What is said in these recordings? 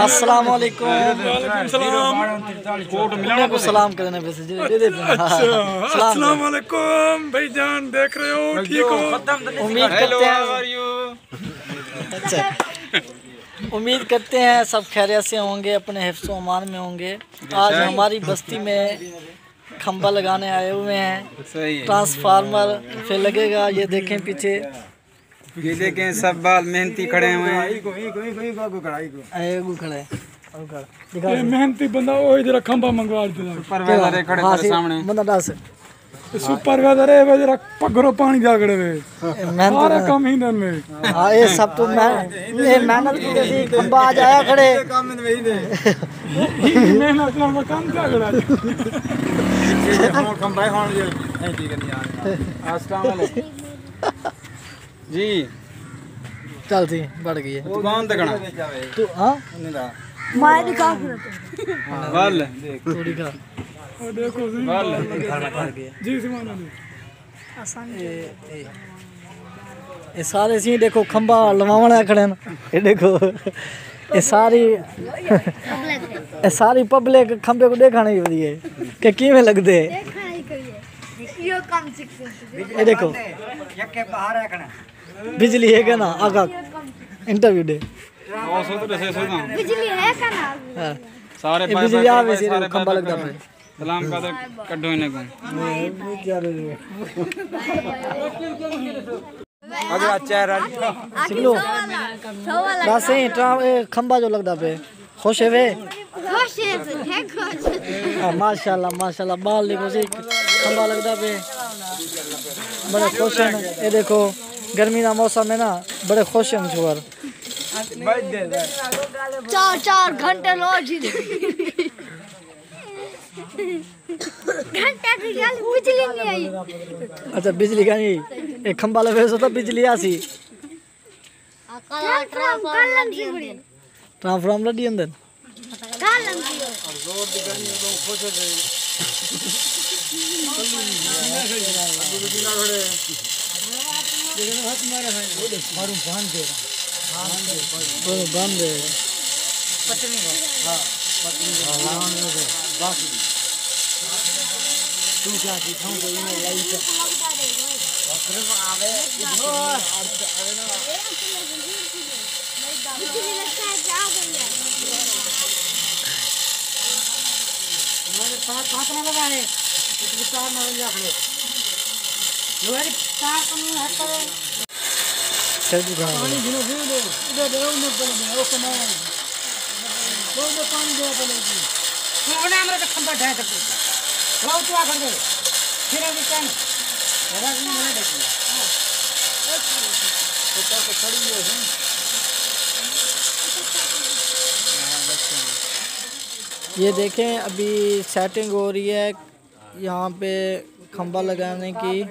अस्सलाम वालेकुम। को सलाम करने पे से दे दे। अस्सलाम वालेकुम भाईजान, देख रहे हो? ठीक हो? उम्मीद करते हैं। अच्छा, उम्मीद करते हैं सब खैरियत से होंगे, अपने हिफ्ज़ व अमान में होंगे। आज हमारी बस्ती में खंबा लगाने आए हुए हैं। ट्रांसफार्मर फिर लगेगा। ये देखें पीछे, ये देखें सब बाल मेहनती खड़े हुए हैं। ये मेहनती बंदा वो जरा खंबा मंगवा दे। सुपरवाइजर खड़े तेरे सामने। बंदा दस सुपरवाइजर है वे जरा पगरो पानी जागड़े वे सारा काम ही दिन में। हाँ ये सब तो मैं ये मेहनत की जैसी खंबा आ जाया खड़े मेहनत में काम जागड़ा जी। चल थी बढ़ गई है कौन देखना तू। हाँ मैं दिखा वाल थोड़ी का देखो जी ये सारे सी देखो खंबा लवावना खड़े न। ये देखो ये सारी पब्लिक खंबे को देखा नहीं होती है कि किमें लगते। ये देखो बिजली है क्या ना आगा इंटरव्यू दे बिजली है का ना सारे बिजली आवे से खंबा लगता है। सलाम का कड्डो इन्हें को अगला चेहरा सिगलो बस ही खंबा जो लगता पे खुश है वे। माशाल्लाह माशाल्लाह बाल देखो सी खंबा लगता पे बड़े खुश हैं। ये देखो गर्मी का मौसम है ना, बड़े खुश हैं छुआर। 4 घंटे रोज घंटा की गल बिजली नहीं आई। अच्छा बिजली का नहीं एक खंबा लगे तो बिजली आसी ट्रांसफार्मर लगी अंदर बंद है। ये देखें अभी सेटिंग हो रही है यहाँ पे खंबा लगाने की,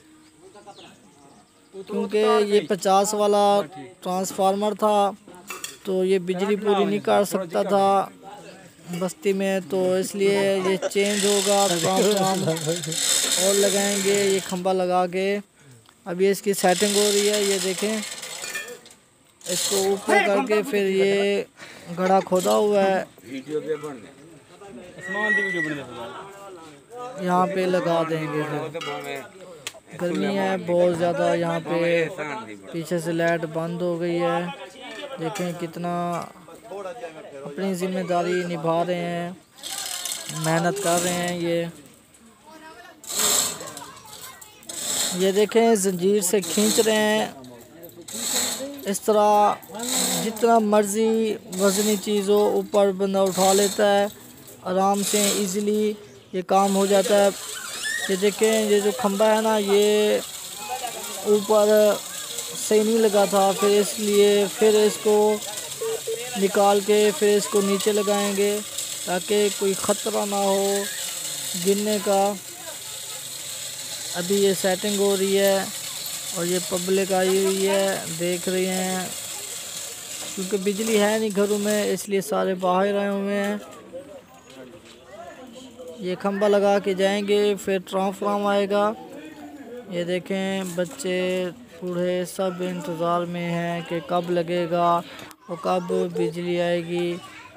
क्योंकि ये 50 वाला ट्रांसफार्मर था तो ये बिजली पूरी नहीं कर सकता था बस्ती में, तो इसलिए ये चेंज होगा। ट्रांसफार्मर और लगाएंगे ये खंबा लगा के। अभी इसकी सेटिंग हो रही है। ये देखें इसको ऊपर करके फिर ये गड्ढा खोदा हुआ है, यहाँ पे लगा देंगे। फिर गर्मी है बहुत ज़्यादा, यहाँ पे पीछे से लाइट बंद हो गई है। देखें कितना अपनी जिम्मेदारी निभा रहे हैं, मेहनत कर रहे हैं। ये देखें जंजीर से खींच रहे हैं। इस तरह जितना मर्जी वज़नी चीज़ हो ऊपर बंदा उठा लेता है आराम से, इजीली ये काम हो जाता है। ये देखें ये जो खंबा है ना ये ऊपर सही नहीं लगा था, फिर इसलिए फिर इसको निकाल के फिर इसको नीचे लगाएंगे ताकि कोई ख़तरा ना हो गिरने का। अभी ये सेटिंग हो रही है और ये पब्लिक आई हुई है देख रही हैं, क्योंकि बिजली है नहीं घरों में इसलिए सारे बाहर आए हुए हैं। ये खंबा लगा के जाएंगे फिर ट्रांसफार्मर आएगा। ये देखें बच्चे बूढ़े सब इंतज़ार में हैं कि कब लगेगा और कब बिजली आएगी।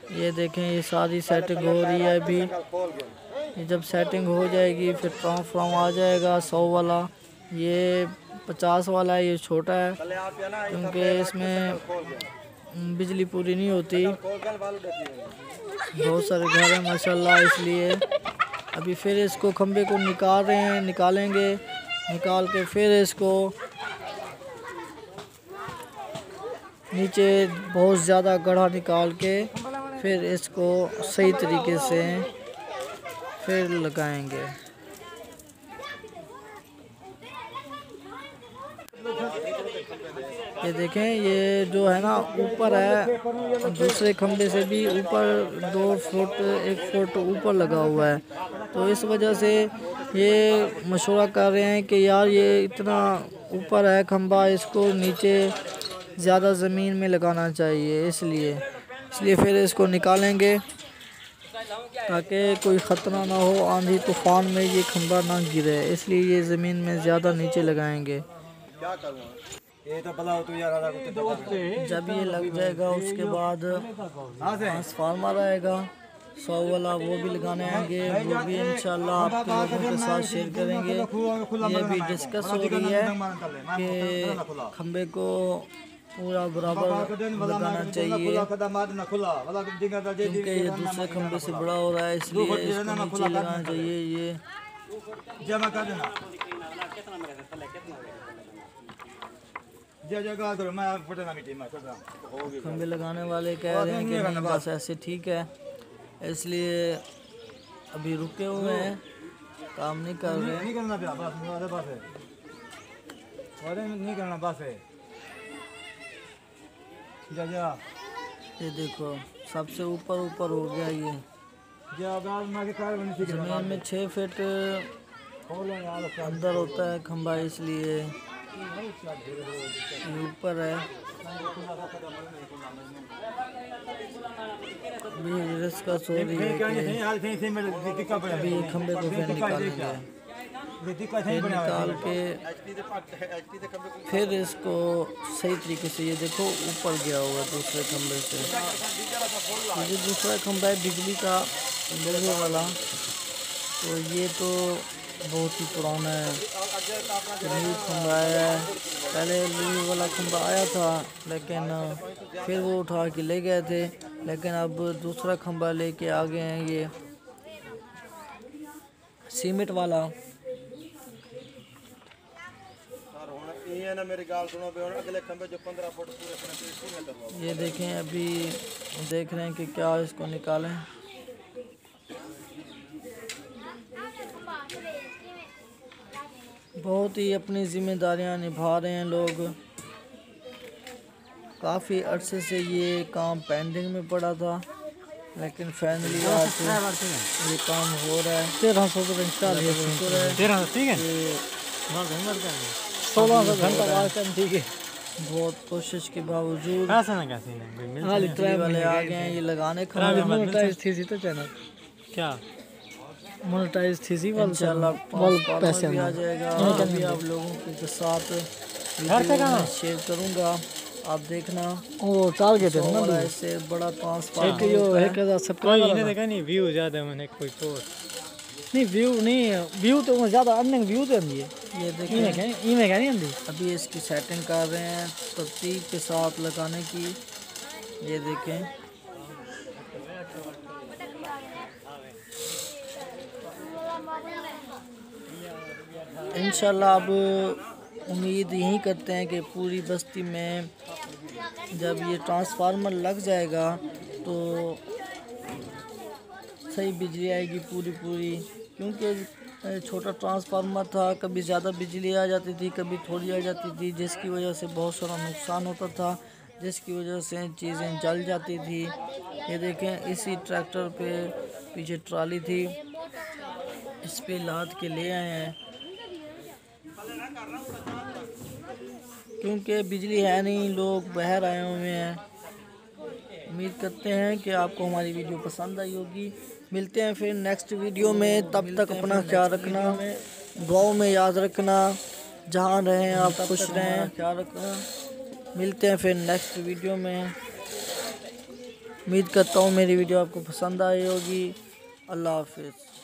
ये देखें, ये सारी सेटिंग हो रही है अभी। ये जब सेटिंग हो जाएगी फिर ट्रांसफार्मर आ जाएगा 100 वाला। ये 50 वाला है, ये छोटा है क्योंकि इसमें बिजली पूरी नहीं होती। बहुत सारे घर हैं माशाल्लाह, इसलिए अभी फिर इसको खंबे को निकाल रहे हैं, निकालेंगे। निकाल के फिर इसको नीचे बहुत ज़्यादा गड्ढा निकाल के फिर इसको सही तरीके से फिर लगाएंगे। ये देखें, ये जो है ना ऊपर है, दूसरे खंबे से भी ऊपर 2 फुट 1 फुट ऊपर लगा हुआ है। तो इस वजह से ये मशवरा कर रहे हैं कि यार ये इतना ऊपर है खंबा, इसको नीचे ज़्यादा ज़मीन में लगाना चाहिए। इसलिए फिर इसको निकालेंगे ताकि कोई ख़तरा ना हो, आंधी तूफ़ान में ये खंबा ना गिरे। इसलिए ये ज़मीन में ज़्यादा नीचे लगाएंगे। जब ये लग जाएगा उसके बाद ट्रांसफार्मर आएगा 100 वाला, वो भी लगाने आएंगे। वो भी इंशाल्लाह आप लोगों के साथ शेयर करेंगे। ये भी डिस्कस हो रही है कि खंबे को पूरा बराबर लगाना चाहिए क्योंकि ये दूसरे खंबे से बड़ा हो रहा है, इसलिए इसको नीचे लगाना चाहिए। ये खंबे लगाने वाले कह रहे हैं कि नहीं बस ऐसे ठीक है, इसलिए अभी रुके हुए हैं, काम नहीं कर रहे हैं। ये देखो, सबसे ऊपर हो गया ये। जमीन में 6 फीट अंदर होता है खंबा, इसलिए ये ऊपर है। अभी इसका सो रही है कि अभी खंबे को फिर निकालेंगे। फिर निकाल के फिर इसको सही तरीके से, ये देखो ऊपर गया हुआ दूसरे खंबे से। ये दूसरा खंबा है बिजली का लोहे वाला, तो ये तो बहुत ही पुराना है, न्यू खंबा आया है। पहले लोहे वाला खंबा आया था लेकिन फिर वो उठा के ले गए थे, लेकिन अब दूसरा खंबा लेके आ गए हैं, ये सीमेंट वाला। ये देखें, अभी देख रहे हैं कि क्या इसको निकालें। बहुत ही अपनी जिम्मेदारियां निभा रहे हैं लोग। काफ़ी अरसे से ये काम पेंडिंग में पड़ा था, लेकिन फाइनली आज ये काम हो रहा है। 1300 ठीक है, 1600 घंटा ठीक है। बहुत कोशिश के बावजूद वाले आ गए हैं ये लगाने। मोनेटाइज थी तो चैनल क्या मोनेटाइज थी सी इंशाल्लाह पैसे आ जाएगा। अभी आप लोगों के साथ शेयर करूंगा, आप देखना। वो टारगेट है ना, इससे बड़ा ट्रांसफार्मर है। 1000 सब्सक्राइबर देखा नहीं, व्यू ज़्यादा मैंने कोई पोस्ट नहीं, व्यू तो ज़्यादा अर्निंग व्यू तो आती है। ये देखिए, इमें क्या नहीं आती। अभी इसकी सेटिंग कर रहे हैं तरतीब के साथ लगाने की। ये देखें, इंशाल्लाह अब उम्मीद यही करते हैं कि पूरी बस्ती में जब ये ट्रांसफार्मर लग जाएगा तो सही बिजली आएगी पूरी, क्योंकि छोटा ट्रांसफार्मर था, कभी ज़्यादा बिजली आ जाती थी, कभी थोड़ी आ जाती थी, जिसकी वजह से बहुत सारा नुकसान होता था, जिसकी वजह से चीज़ें जल जाती थी। ये देखें, इसी ट्रैक्टर पे पीछे ट्राली थी, इस पे लाद के ले आए हैं क्योंकि बिजली है नहीं, लोग बाहर आए हुए हैं। उम्मीद करते हैं कि आपको हमारी वीडियो पसंद आई होगी। मिलते हैं फिर नेक्स्ट वीडियो में, तब तक अपना ख्याल रखना, दुआओं में याद रखना, जहाँ रहें आप खुश रहें, ख्याल रखना। मिलते हैं फिर नेक्स्ट वीडियो में। उम्मीद करता हूँ मेरी वीडियो आपको पसंद आई होगी। अल्लाह हाफिज़।